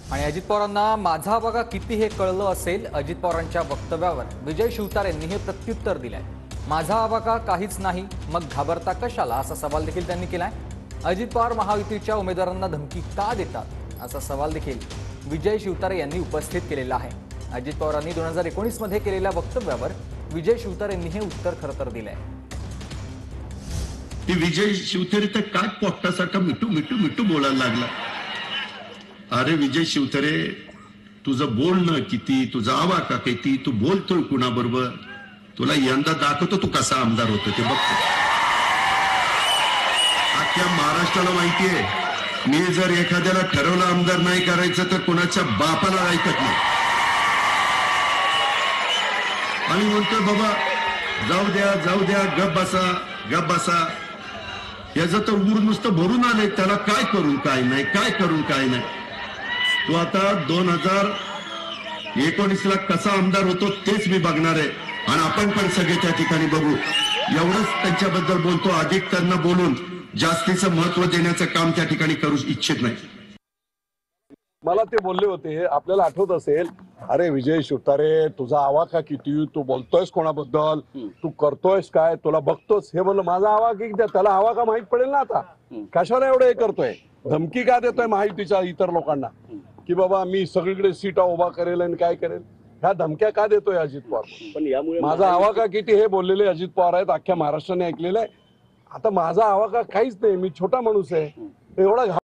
आणि अजित पवारांना माझा बघा किती हे कळलं असेल, अजित पवारांच्या वक्तव्यावर विजय शिवतारेंनी हे प्रत्युत्तर दिलंय। माझा बघा काहीच नाही, मग घाबरता कशाला, असा सवाल देखील त्यांनी केलाय। अजित पवार महायुतीच्या उमेदवारांना धमकी का देतात, असा सवाल देखील विजय शिवतारे यांनी उपस्थित केलेला आहे। अजित पवारांनी 2019 मध्ये केलेल्या वक्तव्यावर विजय शिवतारेंनी हे उत्तर खरं तर दिलंय। विजय शिवतारे तर काय पोटासारखा मिठू मिठू मिठू बोलायला लागला। अरे विजय शिवतारे, तुझं बोलणं किती, तुझा आवाका किती, तू बोलतोय कुणाबरोबर, तुला यंदा दाखवतो तू कसा आमदार होतो ते बघतो। अख्ख्या महाराष्ट्राला माहितीये, मी जर एखाद्याला ठरवलं आमदार नाही करायचं तर कुणाच्या बापाला ऐकत नाही आणि म्हणतोय बाबा जाऊ द्या गप बसा। याचं तर ऊर नुसतं भरून आलंय, त्याला काय करून काय नाही। तो आता 2019 ला कसा आमदार होतो तेच मी बघणार आहे आणि आपण पण सगळे त्या ठिकाणी बघू। एवढंच त्यांच्याबद्दल बोलतो, अधिक त्यांना बोलून जास्तीचं महत्व देण्याचं काम त्या ठिकाणी करू इच्छित नाही। मला ते बोलले होते, आपल्याला आठवत असेल, अरे विजय शिवतारे तुझा आवाका किती, तू बोलतोयस कोणाबद्दल, तू करतोयस काय, तुला बघतोस। हे म्हणलं माझा आवाका किती, त्याला आवाका माहित पडेल ना आता, कशाला एवढं हे करतोय, धमकी का देतोय महायुतीच्या इतर लोकांना की बाबा मी सगळीकडे सीटा उभा करेल आणि काय करेल, ह्या धमक्या का देतोय अजित पवार। पण यामुळे माझा आवाका किती हे बोललेले अजित पवार आहेत, अख्ख्या महाराष्ट्राने ऐकलेलं आहे। आता माझा आवाका काहीच नाही, मी छोटा माणूस आहे, एवढा